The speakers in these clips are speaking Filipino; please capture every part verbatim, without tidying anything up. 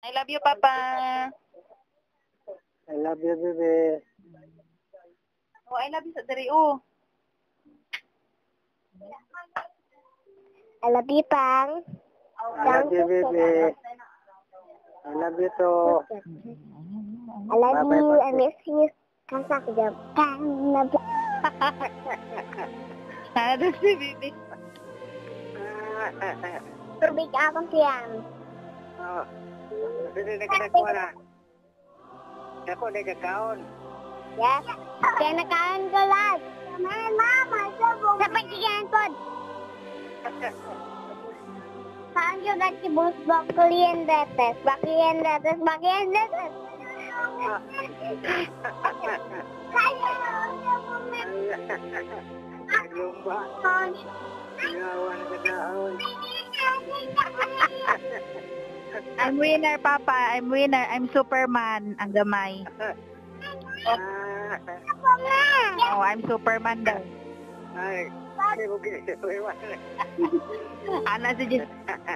I love you, Papa. I love you, baby. Oh, I love you sa dari, oh. I love you, Pang. I love you, baby. I love you too. I love Bye-bye, you. I Papi. miss you. Kasak jam. Pang. Ada si Bibi. Tubig ako siyang. Oh, sini na kinakuha na. Ako na kakaon. Yes. Kaya nakain ko lahat. Mama, sabong. Sa pagkikihan ko. Saan yung dati bus baklian dates? Baklian dates? Baklian dates? Lumba. Ginawa na kakaon. I'm winner, Papa. I'm winner. I'm Superman. Ang gamay. Ah, Oh, I'm Superman daw. ay, hindi mo kinisiwa. Ana si Jess.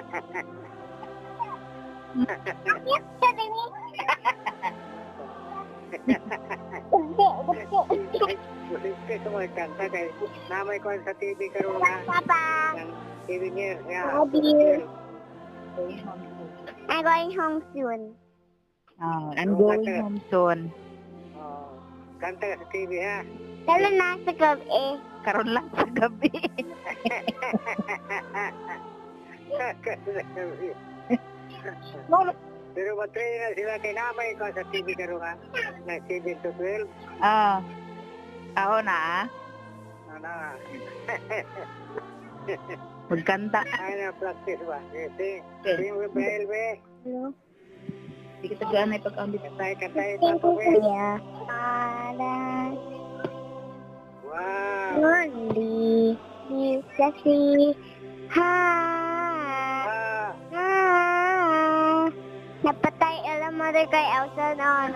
Hindi, Kasi sumakanta kay namay ko sa T V karoon na. Papa, Yang T V niya. Ya. love you. I'm going home soon. Oh, I'm going home soon. Oh, kanta ka sa T V ha. Kailan nasa gabi? Karon lang sa gabi. No, Pero matray na sila kay namay ko sa T V karoon ha. Na seven to twelve. ah. Ako na, ah. Ano? Magkanta. Ay na practice ba? Kasi, Okay. yung Gabriel be. Hello? Hindi ka tagaan ay pagkambit. Katay, katay, Thank papa you, be. Kuya. Para Wow. only you kasi ha Ah, ha napatay alam mo rin kay Elsa noon.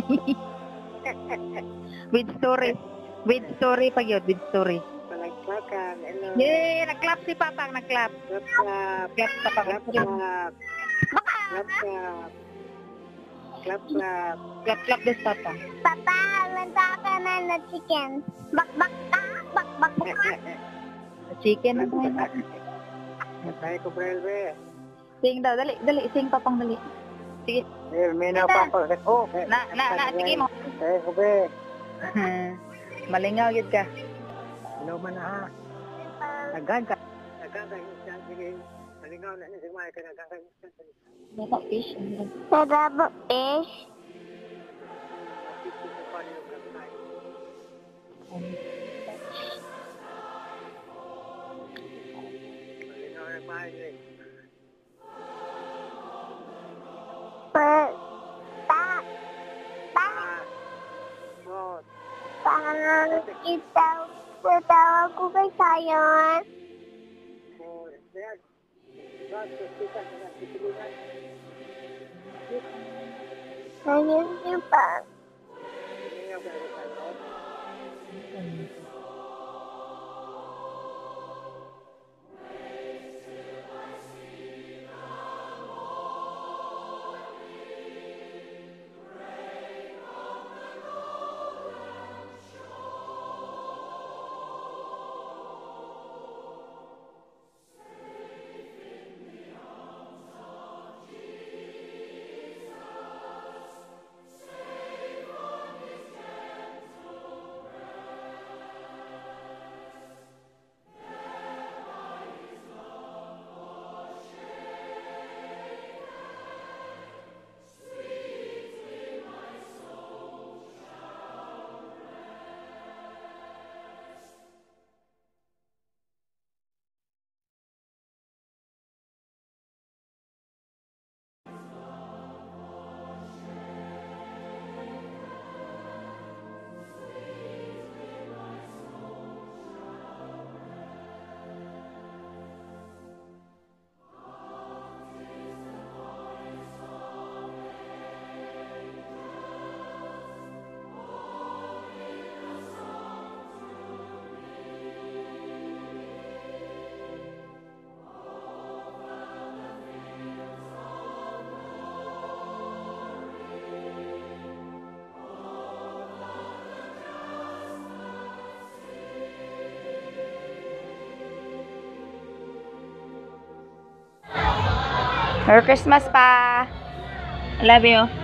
With story. With story pag yun, with story. palagpakan. Hello. Yay! Nag-clap si Papa, nag-clap. Clap, clap. Clap sa Papa. Clap, clap. Clap, clap. Clap, clap. Clap, clap this Papa. Papa, manta ka na na chicken. Bak bak ka, bak bak bak. Chicken na tayo. Katay ko, Gabriel be. Sing daw, dali, dali. Sing Papang, dali. Sige. Eh, minaw pa ako. Oh, Na, na, na, sige mo. Katay ko, be. Malingaw yun ka. Hello man na ha. Naggan ka. Naggan ka. Sige. Malingaw na niya. Sigmay ka. Naggan ka. Baka fish. Sarap fish. Malingaw na pa. Per ta ta Oh, pang itaw itaw ko kay Sayon. oh, yan. Bakit kita sa titulunan? Ayun niyo pa. Malingaw ka. Merry Christmas pa. I love you.